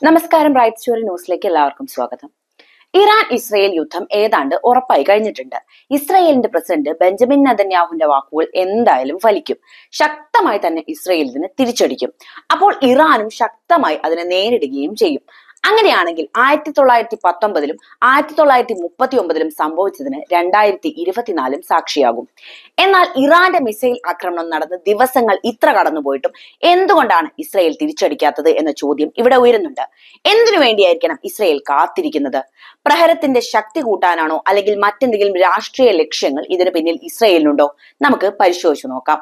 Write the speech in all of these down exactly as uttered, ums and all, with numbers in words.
നമസ്കാരം, right story ന്യൂസിലേക്ക് എല്ലാവർക്കും സ്വാഗതം. ഇറാൻ ഇസ്രയേൽ യുദ്ധം ഏതാണ്ട് ഉറപ്പായി കഴിഞ്ഞിട്ടുണ്ട്. ഇസ്രയേലിന്റെ പ്രസിഡന്റ് ബെഞ്ചമിൻ നെതന്യാഹുവിന്റെ വാക്കുകൾ എന്തായാലും ഫലിക്കും. ശക്തമായി തന്നെ ഇസ്രയേൽ ഇതിന് തിരിച്ചടിക്കും. അപ്പോൾ ഇറാനും ശക്തമായി അതിനെ നേരിടുകയും ചെയ്യും. അങ്ങനെയാണെങ്കിൽ ആയിരത്തി തൊള്ളായിരത്തി പത്തൊമ്പതിലും ആയിരത്തി തൊള്ളായിരത്തി മുപ്പത്തി ഒമ്പതിലും സംഭവിച്ചതിന് രണ്ടായിരത്തി ഇരുപത്തിനാലും സാക്ഷിയാകും. എന്നാൽ ഇറാന്റെ മിസൈൽ ആക്രമണം നടന്ന ദിവസങ്ങൾ ഇത്ര കടന്നുപോയിട്ടും എന്തുകൊണ്ടാണ് ഇസ്രയേൽ തിരിച്ചടിക്കാത്തത് എന്ന ചോദ്യം ഇവിടെ ഉയരുന്നുണ്ട്. എന്തിനു വേണ്ടിയായിരിക്കണം ഇസ്രയേൽ കാത്തിരിക്കുന്നത്? പ്രഹരത്തിന്റെ ശക്തി കൂട്ടാനാണോ, അല്ലെങ്കിൽ മറ്റെന്തെങ്കിലും രാഷ്ട്രീയ ലക്ഷ്യങ്ങൾ ഇതിന് പിന്നിൽ ഇസ്രയേലിനുണ്ടോ? നമുക്ക് പരിശോധിച്ചു നോക്കാം.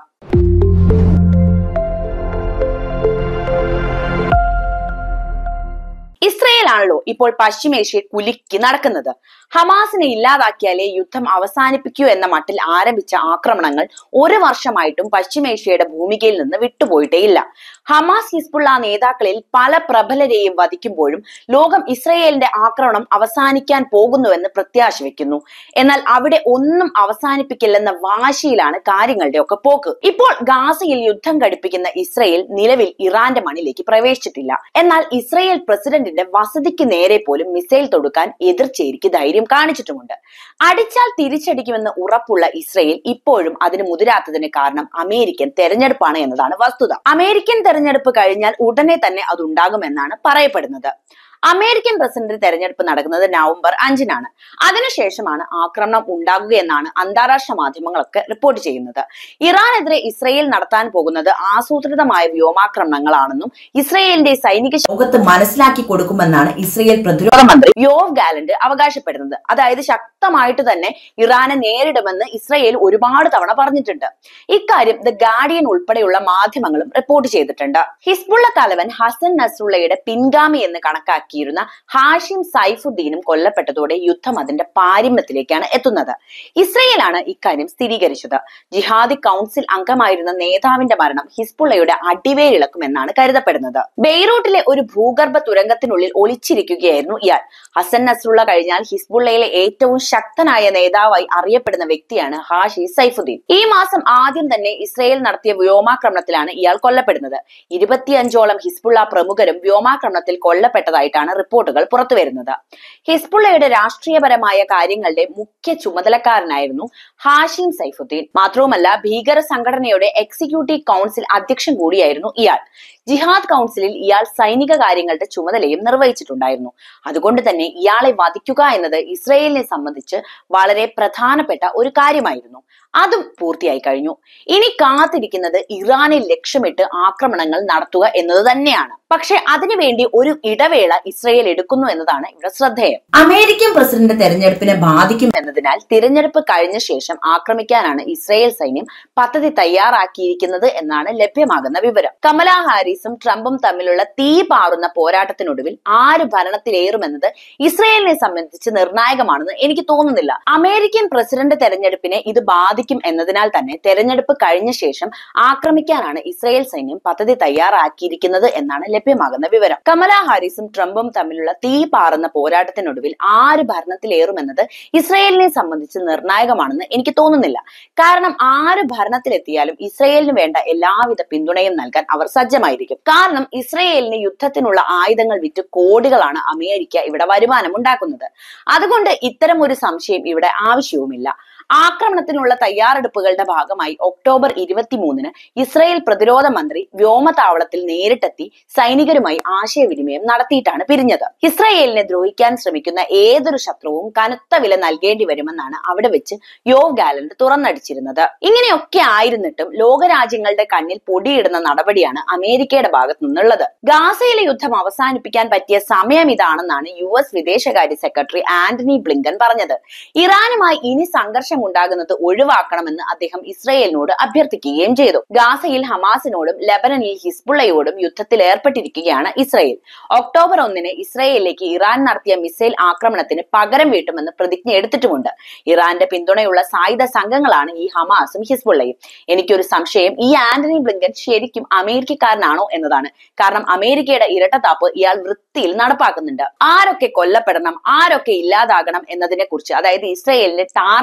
ഇസ്രയേലാണല്ലോ ഇപ്പോൾ പശ്ചിമേഷ്യയിൽ കുലുക്കി നടക്കുന്നത്. ഹമാസിനെ ഇല്ലാതാക്കിയാലേ യുദ്ധം അവസാനിപ്പിക്കൂ എന്ന മട്ടിൽ ആരംഭിച്ച ആക്രമണങ്ങൾ ഒരു വർഷമായിട്ടും പശ്ചിമേഷ്യയുടെ ഭൂമികയിൽ നിന്ന് വിട്ടുപോയിട്ടേയില്ല. ഹമാസ് ഹിസ്ബുള്ള നേതാക്കളിൽ പല പ്രബലരെയും വധിക്കുമ്പോഴും ലോകം ഇസ്രയേലിന്റെ ആക്രമണം അവസാനിക്കാൻ പോകുന്നുവെന്ന് പ്രത്യാശ വെക്കുന്നു. എന്നാൽ അവിടെ ഒന്നും അവസാനിപ്പിക്കില്ലെന്ന വാശിയിലാണ് കാര്യങ്ങളുടെ ഒക്കെ പോക്ക്. ഇപ്പോൾ ഗാസയിൽ യുദ്ധം ഘടിപ്പിക്കുന്ന ഇസ്രയേൽ നിലവിൽ ഇറാന്റെ മണ്ണിലേക്ക് പ്രവേശിച്ചിട്ടില്ല. എന്നാൽ ഇസ്രയേൽ പ്രസിഡന്റ് വസതിക്ക് നേരെ പോലും മിസൈൽ തൊടുക്കാൻ എതിർച്ചേരിക്ക് ധൈര്യം കാണിച്ചിട്ടുമുണ്ട്. അടിച്ചാൽ തിരിച്ചടിക്കുമെന്ന് ഉറപ്പുള്ള ഇസ്രയേൽ ഇപ്പോഴും അതിന് മുതിരാത്തതിന് കാരണം അമേരിക്കൻ തെരഞ്ഞെടുപ്പാണ് എന്നതാണ് വസ്തുത. അമേരിക്കൻ തെരഞ്ഞെടുപ്പ് കഴിഞ്ഞാൽ ഉടനെ തന്നെ അതുണ്ടാകുമെന്നാണ് പറയപ്പെടുന്നത്. അമേരിക്കൻ പ്രസിഡന്റ് തെരഞ്ഞെടുപ്പ് നടക്കുന്നത് നവംബർ അഞ്ചിനാണ്. അതിനുശേഷമാണ് ആക്രമണം ഉണ്ടാകുകയെന്നാണ് അന്താരാഷ്ട്ര മാധ്യമങ്ങളൊക്കെ റിപ്പോർട്ട് ചെയ്യുന്നത്. ഇറാനെതിരെ ഇസ്രയേൽ നടത്താൻ പോകുന്നത് ആസൂത്രിതമായ വ്യോമാക്രമണങ്ങളാണെന്നും ഇസ്രയേലിന്റെ സൈനിക ലോകത്ത് മനസ്സിലാക്കി കൊടുക്കുമെന്നാണ് ഇസ്രയേൽ പ്രതിരോധ മന്ത്രി യോവ് ഗാലന്റ് അവകാശപ്പെടുന്നത്. അതായത് ശക്തമായിട്ട് തന്നെ ഇറാനെ നേരിടുമെന്ന് ഇസ്രയേൽ ഒരുപാട് തവണ പറഞ്ഞിട്ടുണ്ട്. ഇക്കാര്യം ദ ഗാർഡിയൻ ഉൾപ്പെടെയുള്ള മാധ്യമങ്ങളും റിപ്പോർട്ട് ചെയ്തിട്ടുണ്ട്. ഹിസ്ബുള്ള തലവൻ ഹസൻ നസ്രുള്ളയുടെ പിൻഗാമി എന്ന് കണക്കാക്കി ിരുന്ന ഹാഷിം സൈഫുദ്ദീനും കൊല്ലപ്പെട്ടതോടെ യുദ്ധം അതിന്റെ പാരമ്യത്തിലേക്കാണ് എത്തുന്നത്. ഇസ്രയേലാണ് ഇക്കാര്യം സ്ഥിരീകരിച്ചത്. ജിഹാദി കൗൺസിൽ അംഗമായിരുന്ന നേതാവിന്റെ മരണം ഹിസ്ബുള്ളയുടെ അടിവേരിളക്കുമെന്നാണ് കരുതപ്പെടുന്നത്. ബെയ്റൂട്ടിലെ ഒരു ഭൂഗർഭ തുരങ്കത്തിനുള്ളിൽ ഒളിച്ചിരിക്കുകയായിരുന്നു ഇയാൾ. ഹസൻ നസ്രുള്ള കഴിഞ്ഞാൽ ഹിസ്ബുള്ളയിലെ ഏറ്റവും ശക്തനായ നേതാവായി അറിയപ്പെടുന്ന വ്യക്തിയാണ് ഹാഷി സൈഫുദ്ദീൻ. ഈ മാസം ആദ്യം തന്നെ ഇസ്രയേൽ നടത്തിയ വ്യോമാക്രമണത്തിലാണ് ഇയാൾ കൊല്ലപ്പെടുന്നത്. ഇരുപത്തിയഞ്ചോളം ഹിസ്ബുള്ള പ്രമുഖരും വ്യോമാക്രമണത്തിൽ കൊല്ലപ്പെട്ടതായിട്ടാണ് റിപ്പോർട്ടുകൾ പുറത്തുവരുന്നത്. ഹിസ്ബുള്ളയുടെ രാഷ്ട്രീയപരമായ കാര്യങ്ങളുടെ മുഖ്യ ചുമതലക്കാരനായിരുന്നു ഹാഷിം സൈഫുദ്ദീൻ. മാത്രവുമല്ല, ഭീകര സംഘടനയുടെ എക്സിക്യൂട്ടീവ് കൗൺസിൽ അധ്യക്ഷൻ കൂടിയായിരുന്നു ഇയാൾ. ജിഹാദ് കൗൺസിലിൽ ഇയാൾ സൈനിക കാര്യങ്ങളുടെ ചുമതലയും നിർവഹിച്ചിട്ടുണ്ടായിരുന്നു. അതുകൊണ്ട് തന്നെ ഇയാളെ വധിക്കുക എന്നത് ഇസ്രയേലിനെ സംബന്ധിച്ച് വളരെ പ്രധാനപ്പെട്ട ഒരു കാര്യമായിരുന്നു. അതും പൂർത്തിയായി കഴിഞ്ഞു. ഇനി കാത്തിരിക്കുന്നത് ഇറാനെ ലക്ഷ്യമിട്ട് ആക്രമണങ്ങൾ നടത്തുക എന്നത് തന്നെയാണ്. പക്ഷെ അതിനുവേണ്ടി ഒരു ഇടവേള ഇസ്രയേൽ എടുക്കുന്നു എന്നതാണ് ഇവിടെ ശ്രദ്ധേയം. അമേരിക്കൻ പ്രസിഡന്റ് തെരഞ്ഞെടുപ്പിനെ ബാധിക്കും എന്നതിനാൽ തിരഞ്ഞെടുപ്പ് കഴിഞ്ഞ ശേഷം ആക്രമിക്കാനാണ് ഇസ്രയേൽ സൈന്യം പദ്ധതി തയ്യാറാക്കിയിരിക്കുന്നത് എന്നാണ് ലഭ്യമാകുന്ന വിവരം. കമലാ ഹാരിസും ട്രംപും തമ്മിലുള്ള തീ പാറുന്ന പോരാട്ടത്തിനൊടുവിൽ ആര് ഭരണത്തിലേറുമെന്നത് ഇസ്രയേലിനെ സംബന്ധിച്ച് നിർണായകമാണെന്ന് എനിക്ക് തോന്നുന്നില്ല. അമേരിക്കൻ പ്രസിഡന്റ് തെരഞ്ഞെടുപ്പിനെ ഇത് ബാധിക്കും എന്നതിനാൽ തന്നെ തെരഞ്ഞെടുപ്പ് കഴിഞ്ഞ ശേഷം ആക്രമിക്കാനാണ് ഇസ്രയേൽ സൈന്യം പദ്ധതി തയ്യാറാക്കിയിരിക്കുന്നത് എന്നാണ് ലഭ്യമാകുന്ന വിവരം. കമലാ ഹാരിസും ട്രംപും തമ്മിലുള്ള തീ പാറുന്ന പോരാട്ടത്തിനൊടുവിൽ ആര് ഭരണത്തിലേറുമെന്നത് ഇസ്രയേലിനെ സംബന്ധിച്ച് നിർണായകമാണെന്ന് എനിക്ക് തോന്നുന്നില്ല. കാരണം ആര് ഭരണത്തിലെത്തിയാലും ഇസ്രയേലിന് വേണ്ട എല്ലാവിധ പിന്തുണയും നൽകാൻ അവർ സജ്ജമായിരിക്കും. കാരണം ഇസ്രയേലിന് യുദ്ധത്തിനുള്ള ആയുധങ്ങൾ വിറ്റ് കോടികളാണ് അമേരിക്ക ഇവിടെ വരുമാനം ഉണ്ടാക്കുന്നത്. അതുകൊണ്ട് ഇത്തരം ഒരു സംശയം ഇവിടെ ആവശ്യവുമില്ല. ആക്രമണത്തിനുള്ള തയ്യാറെടുപ്പുകളുടെ ഭാഗമായി ഒക്ടോബർ ഇരുപത്തിമൂന്നിന് ഇസ്രയേൽ പ്രതിരോധ മന്ത്രി വ്യോമതാവളത്തിൽ നേരിട്ടെത്തി സൈനികരുമായി ആശയവിനിമയം നടത്തിയിട്ടാണ് പിരിഞ്ഞത്. ഇസ്രയേലിനെ ദ്രോഹിക്കാൻ ശ്രമിക്കുന്ന ഏതൊരു ശത്രുവും കനത്ത വില നൽകേണ്ടി വരുമെന്നാണ് അവിടെ വെച്ച് യോവ് ഗാലന്റ് തുറന്നടിച്ചിരുന്നത്. ഇങ്ങനെയൊക്കെ ആയിരുന്നിട്ടും ലോകരാജ്യങ്ങളുടെ കണ്ണിൽ പൊടിയിടുന്ന നടപടിയാണ് അമേരിക്കയുടെ ഭാഗത്തു നിന്നുള്ളത്. ഗാസയിലെ യുദ്ധം അവസാനിപ്പിക്കാൻ പറ്റിയ സമയം ഇതാണെന്നാണ് യു എസ് വിദേശകാര്യ സെക്രട്ടറി ആന്റണി ബ്ലിങ്കൻ പറഞ്ഞത്. ഇറാനുമായി ഇനി സംഘർഷം ഉണ്ടാകുന്നത് ഒഴിവാക്കണമെന്ന് അദ്ദേഹം ഇസ്രയേലിനോട് അഭ്യർത്ഥിക്കുകയും ചെയ്തു. ഗാസയിൽ ഹമാസിനോടും ലെബനനിൽ ഹിസ്ബുള്ളയോടും യുദ്ധത്തിൽ ഏർപ്പെട്ടിരിക്കുകയാണ് ഇസ്രയേൽ. ഒക്ടോബർ ഒന്നിന് ഇസ്രയേലിലേക്ക് ഇറാൻ നടത്തിയ മിസൈൽ ആക്രമണത്തിന് പകരം വീട്ടുമെന്ന് പ്രതിജ്ഞ എടുത്തിട്ടുമുണ്ട്. ഇറാന്റെ പിന്തുണയുള്ള സായുധ സംഘങ്ങളാണ് ഈ ഹമാസും ഹിസ്ബുള്ളയും. എനിക്കൊരു സംശയം, ഈ ആന്റണി ബ്ലിങ്കൻ ശരിക്കും അമേരിക്കക്കാരനാണോ എന്നതാണ്. കാരണം അമേരിക്കയുടെ ഇരട്ടത്താപ്പ് ഇയാൾ വൃത്തിയിൽ നടപ്പാക്കുന്നുണ്ട്. ആരൊക്കെ കൊല്ലപ്പെടണം, ആരൊക്കെ ഇല്ലാതാകണം എന്നതിനെ കുറിച്ച്, അതായത് ഇസ്രയേലിന്റെ ടാർഗറ്റ്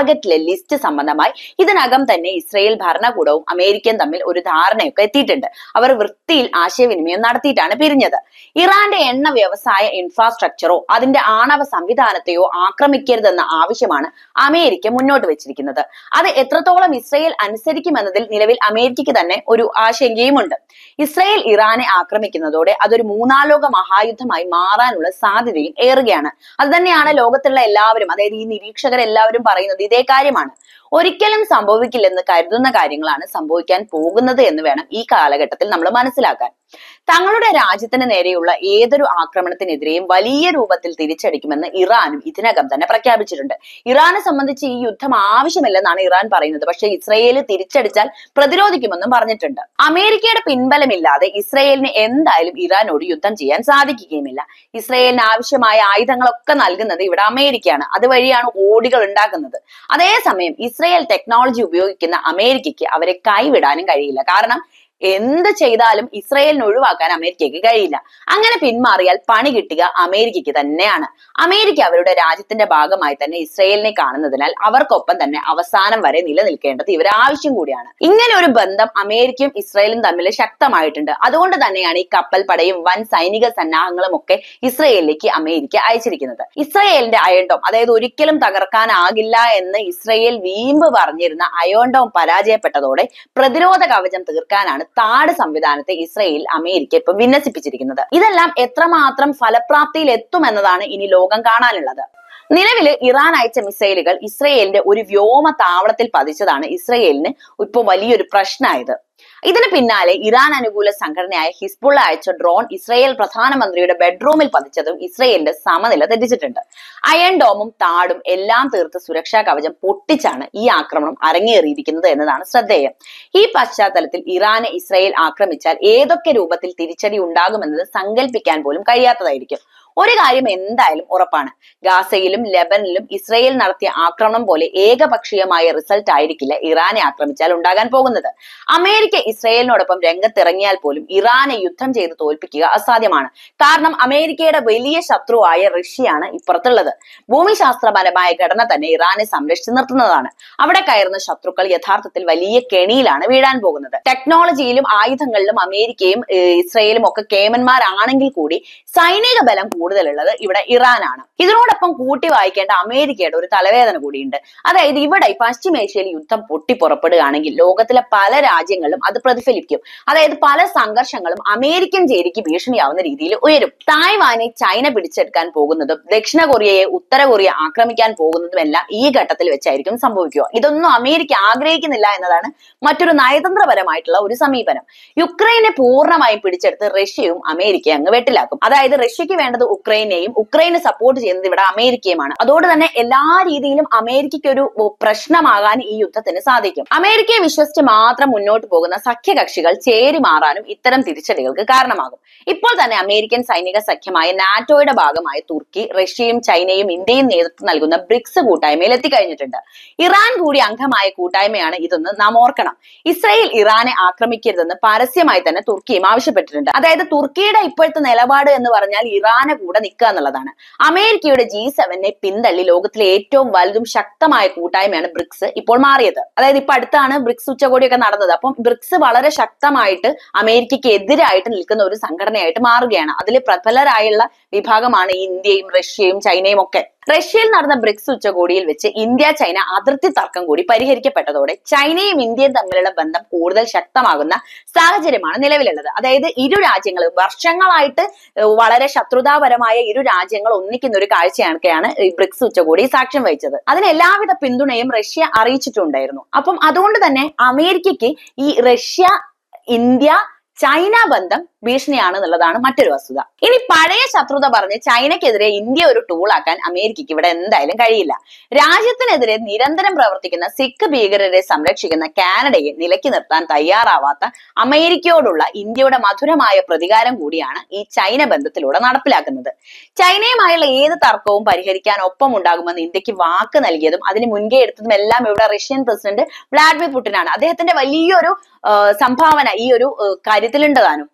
ലിസ്റ്റ് സംബന്ധമായി ഇതിനകം തന്നെ ഇസ്രയേൽ ഭരണകൂടവും അമേരിക്കയും തമ്മിൽ ഒരു ധാരണയൊക്കെ എത്തിയിട്ടുണ്ട്. അവർ വൃത്തിയിൽ ആശയവിനിമയം നടത്തിയിട്ടാണ് പിരിഞ്ഞത്. ഇറാന്റെ എണ്ണ വ്യവസായ ഇൻഫ്രാസ്ട്രക്ചറോ അതിന്റെ ആണവ സംവിധാനത്തെയോ ആക്രമിക്കരുതെന്ന ആവശ്യമാണ് അമേരിക്ക മുന്നോട്ട് വെച്ചിരിക്കുന്നത്. അത് എത്രത്തോളം ഇസ്രയേൽ അനുസരിക്കുമെന്നതിൽ നിലവിൽ അമേരിക്കയ്ക്ക് തന്നെ ഒരു ആശങ്കയുമുണ്ട്. ഇസ്രയേൽ ഇറാനെ ആക്രമിക്കുന്നതോടെ അതൊരു മൂന്നാം ലോക മഹായുദ്ധമായി മാറാനുള്ള സാധ്യതയും ഏറുകയാണ്. അത് തന്നെയാണ് ലോകത്തുള്ള എല്ലാവരും, അതായത് ഈ നിരീക്ഷകരെല്ലാവരും പറയുന്നത് ഇതേ കാര്യമാണ്. ഒരിക്കലും സംഭവിക്കില്ലെന്ന് കരുതുന്ന കാര്യങ്ങളാണ് സംഭവിക്കാൻ പോകുന്നത് എന്ന് വേണം ഈ കാലഘട്ടത്തിൽ നമ്മൾ മനസ്സിലാക്കാൻ. തങ്ങളുടെ രാജ്യത്തിന് നേരെയുള്ള ഏതൊരു ആക്രമണത്തിനെതിരെയും വലിയ രൂപത്തിൽ തിരിച്ചടിക്കുമെന്ന് ഇറാനും ഇതിനകം തന്നെ പ്രഖ്യാപിച്ചിട്ടുണ്ട്. ഇറാനെ സംബന്ധിച്ച് ഈ യുദ്ധം ആവശ്യമില്ലെന്നാണ് ഇറാൻ പറയുന്നത്. പക്ഷേ ഇസ്രയേൽ തിരിച്ചടിച്ചാൽ പ്രതിരോധിക്കുമെന്നും പറഞ്ഞിട്ടുണ്ട്. അമേരിക്കയുടെ പിൻബലമില്ലാതെ ഇസ്രയേലിന് എന്തായാലും ഇറാനോട് യുദ്ധം ചെയ്യാൻ സാധിക്കുകയുമില്ല. ഇസ്രയേലിന് ആവശ്യമായ ആയുധങ്ങളൊക്കെ നൽകുന്നത് ഇവിടെ അമേരിക്കയാണ്. അതുവഴിയാണ് ഓടികൾ ഉണ്ടാക്കുന്നത്. അതേസമയം ഇസ്രയേൽ ടെക്നോളജി ഉപയോഗിക്കുന്ന അമേരിക്കയ്ക്ക് അവരെ കൈവിടാനും കഴിയില്ല. കാരണം എന്ത് ചെയ്താലും ഇസ്രയേലിന് ഒഴിവാക്കാൻ അമേരിക്കയ്ക്ക് കഴിയില്ല. അങ്ങനെ പിന്മാറിയാൽ പണി കിട്ടുക അമേരിക്കയ്ക്ക് തന്നെയാണ്. അമേരിക്ക അവരുടെ രാജ്യത്തിന്റെ ഭാഗമായി തന്നെ ഇസ്രയേലിനെ കാണുന്നതിനാൽ അവർക്കൊപ്പം തന്നെ അവസാനം വരെ നിലനിൽക്കേണ്ടത് ഇവർ ആവശ്യം കൂടിയാണ്. ഇങ്ങനെ ഒരു ബന്ധം അമേരിക്കയും ഇസ്രയേലും തമ്മിൽ ശക്തമായിട്ടുണ്ട്. അതുകൊണ്ട് തന്നെയാണ് ഈ കപ്പൽ പടയും വൻ സൈനിക സന്നാഹങ്ങളും ഒക്കെ ഇസ്രയേലിലേക്ക് അമേരിക്ക അയച്ചിരിക്കുന്നത്. ഇസ്രയേലിന്റെ അയൺഡോം, അതായത് ഒരിക്കലും തകർക്കാനാകില്ല എന്ന് ഇസ്രയേൽ വീമ്പ് പറഞ്ഞിരുന്ന അയൺഡോം പരാജയപ്പെട്ടതോടെ പ്രതിരോധ കവചം തീർക്കാനാണ് താഡ് സംവിധാനത്തെ ഇസ്രയേൽ അമേരിക്ക ഇപ്പൊ വിന്യസിപ്പിച്ചിരിക്കുന്നത്. ഇതെല്ലാം എത്രമാത്രം ഫലപ്രാപ്തിയിൽ എത്തുമെന്നതാണ് ഇനി ലോകം കാണാനുള്ളത്. നിലവില് ഇറാൻ അയച്ച മിസൈലുകൾ ഇസ്രയേലിന്റെ ഒരു വ്യോമ താവളത്തിൽ പതിച്ചതാണ് ഇസ്രയേലിന് ഇപ്പൊ വലിയൊരു പ്രശ്നമായത്. ഇതിന് പിന്നാലെ ഇറാൻ അനുകൂല സംഘടനയായ ഹിസ്ബുള്ള അയച്ച ഡ്രോൺ ഇസ്രയേൽ പ്രധാനമന്ത്രിയുടെ ബെഡ്റൂമിൽ പതിച്ചതും ഇസ്രയേലിന്റെ സമനില തെറ്റിച്ചിട്ടുണ്ട്. അയൺ ഡോമും താടും എല്ലാം തീർത്ത് സുരക്ഷാ കവചം പൊട്ടിച്ചാണ് ഈ ആക്രമണം അരങ്ങേറിയിരിക്കുന്നത് എന്നതാണ് ശ്രദ്ധേയം. ഈ പശ്ചാത്തലത്തിൽ ഇറാനെ ഇസ്രയേൽ ആക്രമിച്ചാൽ ഏതൊക്കെ രൂപത്തിൽ തിരിച്ചടി ഉണ്ടാകുമെന്നത് സങ്കല്പിക്കാൻ പോലും കഴിയാത്തതായിരിക്കും. ഒരു കാര്യം എന്തായാലും ഉറപ്പാണ്, ഗാസയിലും ലെബനിലും ഇസ്രയേൽ നടത്തിയ ആക്രമണം പോലെ ഏകപക്ഷീയമായ റിസൾട്ട് ആയിരിക്കില്ല ഇറാനെ ആക്രമിച്ചാൽ ഉണ്ടാകാൻ പോകുന്നത്. അമേരിക്ക ഇസ്രയേലിനോടൊപ്പം രംഗത്തിറങ്ങിയാൽ പോലും ഇറാനെ യുദ്ധം ചെയ്ത് തോൽപ്പിക്കുക അസാധ്യമാണ്. കാരണം അമേരിക്കയുടെ വലിയ ശത്രുവായ റഷ്യയാണ് ഇപ്പുറത്തുള്ളത്. ഭൂമിശാസ്ത്രപരമായ ഘടന തന്നെ ഇറാനെ സംരക്ഷിച്ചു നിർത്തുന്നതാണ്. അവിടെ കയറുന്ന ശത്രുക്കൾ യഥാർത്ഥത്തിൽ വലിയ കെണിയിലാണ് വീഴാൻ പോകുന്നത്. ടെക്നോളജിയിലും ആയുധങ്ങളിലും അമേരിക്കയും ഇസ്രയേലും ഒക്കെ കേമന്മാരാണെങ്കിൽ കൂടി സൈനിക ബലം കൂടുതലുള്ളത് ഇവിടെ ഇറാനാണ്. ഇതിനോടൊപ്പം കൂട്ടി വായിക്കേണ്ട അമേരിക്കയുടെ ഒരു തലവേദന കൂടിയുണ്ട്. അതായത് ഇവിടെ പശ്ചിമേഷ്യയിൽ യുദ്ധം പൊട്ടി പുറപ്പെടുകയാണെങ്കിൽ ലോകത്തിലെ പല രാജ്യങ്ങളിലും അത് പ്രതിഫലിക്കും. അതായത് പല സംഘർഷങ്ങളും അമേരിക്കൻ ചേരിക്ക് ഭീഷണിയാവുന്ന രീതിയിൽ ഉയരും. തായ്വാനെ ചൈന പിടിച്ചെടുക്കാൻ പോകുന്നതും ദക്ഷിണ കൊറിയയെ ഉത്തര കൊറിയ ആക്രമിക്കാൻ പോകുന്നതും എല്ലാം ഈ ഘട്ടത്തിൽ വെച്ചായിരിക്കും സംഭവിക്കുക. ഇതൊന്നും അമേരിക്ക ആഗ്രഹിക്കുന്നില്ല എന്നതാണ് മറ്റൊരു നയതന്ത്രപരമായിട്ടുള്ള ഒരു സമീപനം. യുക്രൈനെ പൂർണ്ണമായും പിടിച്ചെടുത്ത് റഷ്യയും അമേരിക്കയെ അങ്ങ് വെട്ടിലാക്കും. അതായത് റഷ്യക്ക് വേണ്ടത് ഉക്രൈനെയും ഉക്രൈനെ സപ്പോർട്ട് ചെയ്യുന്നത് ഇവിടെ അമേരിക്കയുമാണ്. അതോടെ തന്നെ എല്ലാ രീതിയിലും അമേരിക്കയ്ക്ക് ഒരു പ്രശ്നമാകാൻ ഈ യുദ്ധത്തിന് സാധിക്കും. അമേരിക്കയെ വിശ്വസിച്ച് മാത്രം മുന്നോട്ട് പോകുന്ന സഖ്യകക്ഷികൾ ചേരി മാറാനും ഇത്തരം തിരിച്ചടികൾക്ക് കാരണമാകും. ഇപ്പോൾ തന്നെ അമേരിക്കൻ സൈനിക സഖ്യമായ നാറ്റോയുടെ ഭാഗമായ തുർക്കി, റഷ്യയും ചൈനയും ഇന്ത്യയും നേതൃത്വം നൽകുന്ന ബ്രിക്സ് കൂട്ടായ്മയിൽ എത്തിക്കഴിഞ്ഞിട്ടുണ്ട്. ഇറാൻ കൂടി അംഗമായ കൂട്ടായ്മയാണ് ഇതെന്ന് നാം ഓർക്കണം. ഇസ്രയേൽ ഇറാനെ ആക്രമിക്കരുതെന്ന് പരസ്യമായി തന്നെ തുർക്കിയും ആവശ്യപ്പെട്ടിട്ടുണ്ട്. അതായത് തുർക്കിയുടെ ഇപ്പോഴത്തെ നിലപാട് എന്ന് പറഞ്ഞാൽ ഇറാനെ കൂടെ നിൽക്കുക എന്നുള്ളതാണ്. അമേരിക്കയുടെ ജി സെവനെ പിന്തള്ളി ലോകത്തിലെ ഏറ്റവും വലുതും ശക്തമായ കൂട്ടായ്മയാണ് ബ്രിക്സ് ഇപ്പോൾ മാറിയത്. അതായത് ഇപ്പൊ അടുത്താണ് ബ്രിക്സ് ഉച്ചകോടിയൊക്കെ നടന്നത്. അപ്പം ബ്രിക്സ് വളരെ ശക്തമായിട്ട് അമേരിക്കയ്ക്ക് എതിരായിട്ട് നിൽക്കുന്ന ഒരു സംഘടനയായിട്ട് മാറുകയാണ്. അതിൽ പ്രബലരായുള്ള വിഭാഗമാണ് ഇന്ത്യയും റഷ്യയും ചൈനയും ഒക്കെ. റഷ്യയിൽ നടന്ന ബ്രിക്സ് ഉച്ചകോടിയിൽ വെച്ച് ഇന്ത്യ ചൈന അതിർത്തി തർക്കം കൂടി പരിഹരിക്കപ്പെട്ടതോടെ ചൈനയും ഇന്ത്യയും തമ്മിലുള്ള ബന്ധം കൂടുതൽ ശക്തമാകുന്ന സാഹചര്യമാണ് നിലവിലുള്ളത്. അതായത് ഇരു രാജ്യങ്ങളും വർഷങ്ങളായിട്ട് വളരെ ശത്രുതാപരമായ ഇരു രാജ്യങ്ങൾ ഒന്നിക്കുന്ന ഒരു കാഴ്ചയൊക്കെയാണ് ഈ ബ്രിക്സ് ഉച്ചകോടി സാക്ഷ്യം വഹിച്ചത്. അതിന് എല്ലാവിധ പിന്തുണയും റഷ്യ അറിയിച്ചിട്ടുണ്ടായിരുന്നു. അപ്പം അതുകൊണ്ട് തന്നെ അമേരിക്കയ്ക്ക് ഈ റഷ്യ ഇന്ത്യ ചൈന ബന്ധം ഭീഷണിയാണ് എന്നുള്ളതാണ് മറ്റൊരു വസ്തുത. ഇനി പഴയ ശത്രുത പറഞ്ഞ് ചൈനയ്ക്കെതിരെ ഇന്ത്യ ഒരു ടൂളാക്കാൻ അമേരിക്കയ്ക്ക് ഇവിടെ എന്തായാലും കഴിയില്ല. രാജ്യത്തിനെതിരെ നിരന്തരം പ്രവർത്തിക്കുന്ന സിഖ് ഭീകരരെ സംരക്ഷിക്കുന്ന കാനഡയെ നിലയ്ക്ക് നിർത്താൻ തയ്യാറാവാത്ത അമേരിക്കയോടുള്ള ഇന്ത്യയുടെ മധുരമായ പ്രതികാരം കൂടിയാണ് ഈ ചൈന ബന്ധത്തിലൂടെ നടപ്പിലാക്കുന്നത്. ചൈനയുമായുള്ള ഏത് തർക്കവും പരിഹരിക്കാൻ ഒപ്പം ഉണ്ടാകുമെന്ന് ഇന്ത്യക്ക് വാക്ക് നൽകിയതും അതിന് മുൻകൈ എടുത്തതും എല്ലാം ഇവിടെ റഷ്യൻ പ്രസിഡന്റ് വ്ളാഡിമിർ പുടിനാണ്. അദ്ദേഹത്തിന്റെ വലിയൊരു സംഭാവന ഈ ഒരു കാര്യത്തിലുണ്ട് താനും.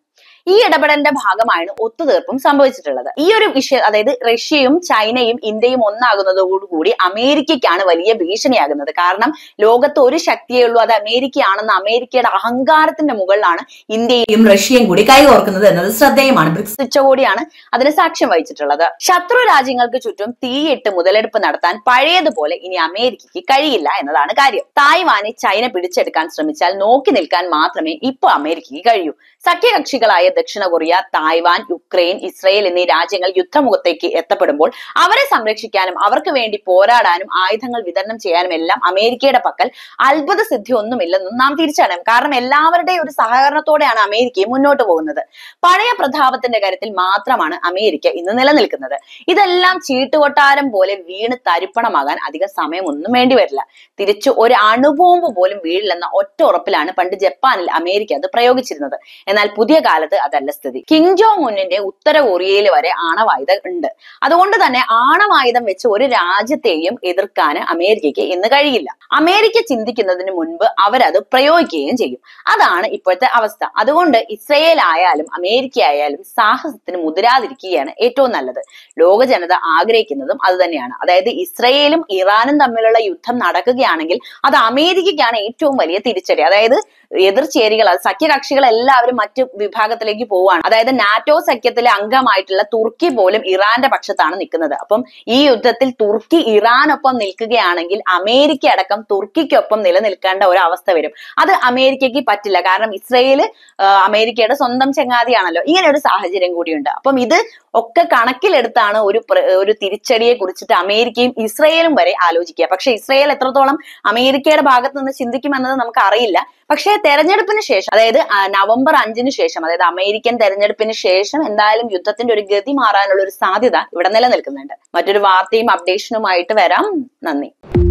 ഈ ഇടപെടലിന്റെ ഭാഗമായാണ് ഒത്തുതീർപ്പും സംഭവിച്ചിട്ടുള്ളത്. ഈ ഒരു വിഷയം, അതായത് റഷ്യയും ചൈനയും ഇന്ത്യയും ഒന്നാകുന്നതോടുകൂടി അമേരിക്കയ്ക്കാണ് വലിയ ഭീഷണിയാകുന്നത്. കാരണം ലോകത്ത് ഒരു ശക്തിയേ ഉള്ളൂ, അത് അമേരിക്കയാണെന്ന് അമേരിക്കയുടെ അഹങ്കാരത്തിന്റെ മുകളിലാണ് ഇന്ത്യയും റഷ്യയും കൂടി കൈകോർക്കുന്നത് എന്നത് ശ്രദ്ധേയമാണ്. ബ്രിക്സ് ഉച്ചകോടിയാണ് അതിന് സാക്ഷ്യം വഹിച്ചിട്ടുള്ളത്. ശത്രു രാജ്യങ്ങൾക്ക് ചുറ്റും തീയിട്ട് മുതലെടുപ്പ് നടത്താൻ പഴയതുപോലെ ഇനി അമേരിക്കയ്ക്ക് കഴിയില്ല എന്നതാണ് കാര്യം. തായ്വാനെ ചൈന പിടിച്ചെടുക്കാൻ ശ്രമിച്ചാൽ നോക്കി നിൽക്കാൻ മാത്രമേ ഇപ്പൊ അമേരിക്കയ്ക്ക് കഴിയൂ. സഖ്യകക്ഷികളായ ദക്ഷിണ കൊറിയ, തായ്വാൻ, യുക്രൈൻ, ഇസ്രയേൽ എന്നീ രാജ്യങ്ങൾ യുദ്ധമുഖത്തേക്ക് എത്തപ്പെടുമ്പോൾ അവരെ സംരക്ഷിക്കാനും അവർക്ക് വേണ്ടി പോരാടാനും ആയുധങ്ങൾ വിതരണം ചെയ്യാനും എല്ലാം അമേരിക്കയുടെ പക്കൽ അത്ഭുത സിദ്ധി ഒന്നുമില്ലെന്നും നാം തിരിച്ചറിയണം. കാരണം എല്ലാവരുടെയും ഒരു സഹകരണത്തോടെയാണ് അമേരിക്കയും മുന്നോട്ട് പോകുന്നത്. പഴയ പ്രതാപത്തിന്റെ കാര്യത്തിൽ മാത്രമാണ് അമേരിക്ക ഇന്ന് നിലനിൽക്കുന്നത്. ഇതെല്ലാം ചീട്ടുകൊട്ടാരം പോലെ വീണ് തരിപ്പണമാകാൻ അധിക സമയമൊന്നും വേണ്ടി വരില്ല. തിരിച്ചു ഒരു അണുബോംബ് പോലും വീഴില്ലെന്ന ഒറ്റ ഉറപ്പിലാണ് പണ്ട് ജപ്പാനിൽ അമേരിക്ക അത് പ്രയോഗിച്ചിരുന്നത്. എന്നാൽ പുതിയ കാലത്ത് അതല്ല സ്ഥിതി. കിം ജോങ് ഉന്നിന്റെ ഉത്തര കൊറിയയിൽ വരെ ആണവായുധം ഉണ്ട്. അതുകൊണ്ട് തന്നെ ആണവായുധം വെച്ച് ഒരു രാജ്യത്തെയും എതിർക്കാൻ അമേരിക്കയ്ക്ക് ഇന്ന് കഴിയില്ല. അമേരിക്ക ചിന്തിക്കുന്നതിന് മുൻപ് അവരത് പ്രയോഗിക്കുകയും ചെയ്യും. അതാണ് ഇപ്പോഴത്തെ അവസ്ഥ. അതുകൊണ്ട് ഇസ്രയേൽ ആയാലും അമേരിക്ക ആയാലും സാഹസത്തിന് മുതിരാതിരിക്കുകയാണ് ഏറ്റവും നല്ലത്. ലോക ജനത ആഗ്രഹിക്കുന്നതും അത് തന്നെയാണ്. അതായത് ഇസ്രയേലും ഇറാനും തമ്മിലുള്ള യുദ്ധം നടക്കുകയാണെങ്കിൽ അത് അമേരിക്കയ്ക്കാണ് ഏറ്റവും വലിയ തിരിച്ചടി. അതായത് എതിർചേരികൾ, സഖ്യകക്ഷികൾ എല്ലാവരും മറ്റു വിഭാഗത്തിലേക്ക് പോവുകയാണ്. അതായത് നാറ്റോ സഖ്യത്തിലെ അംഗമായിട്ടുള്ള തുർക്കി പോലും ഇറാന്റെ പക്ഷത്താണ് നിൽക്കുന്നത്. അപ്പം ഈ യുദ്ധത്തിൽ തുർക്കി ഇറാനൊപ്പം നിൽക്കുകയാണെങ്കിൽ അമേരിക്ക അടക്കം തുർക്കിക്കൊപ്പം നിലനിൽക്കേണ്ട ഒരു അവസ്ഥ വരും. അത് അമേരിക്കയ്ക്ക് പറ്റില്ല. കാരണം ഇസ്രയേല് അമേരിക്കയുടെ സ്വന്തം ചങ്ങാതിയാണല്ലോ. ഇങ്ങനെ ഒരു സാഹചര്യം കൂടിയുണ്ട്. അപ്പം ഇത് ഒക്കെ കണക്കിലെടുത്താണ് ഒരു ഒരു തിരിച്ചടിയെ കുറിച്ചിട്ട് അമേരിക്കയും ഇസ്രയേലും വരെ ആലോചിക്കുക. പക്ഷെ ഇസ്രയേൽ എത്രത്തോളം അമേരിക്കയുടെ ഭാഗത്ത് നിന്ന് ചിന്തിക്കുമെന്നത് നമുക്ക് അറിയില്ല. പക്ഷേ തെരഞ്ഞെടുപ്പിന് ശേഷം, അതായത് നവംബർ അഞ്ചിന് ശേഷം, അതായത് അമേരിക്കൻ തെരഞ്ഞെടുപ്പിന് ശേഷം എന്തായാലും യുദ്ധത്തിന്റെ ഒരു ഗതി മാറാനുള്ള ഒരു സാധ്യത ഇവിടെ നിലനിൽക്കുന്നുണ്ട്. മറ്റൊരു വാർത്തയും അപ്ഡേഷനുമായിട്ട് വരാം. നന്ദി.